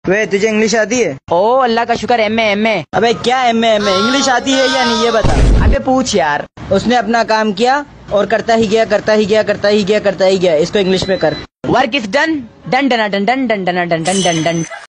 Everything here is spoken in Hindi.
वे तुझे इंग्लिश आती है? ओ अल्लाह का शुक्र, एमए। अबे क्या एमए इंग्लिश आती है या नहीं ये बता। अबे पूछ यार। उसने अपना काम किया और करता ही गया। इसको इंग्लिश में कर। Work is done done done done done done done done done done done.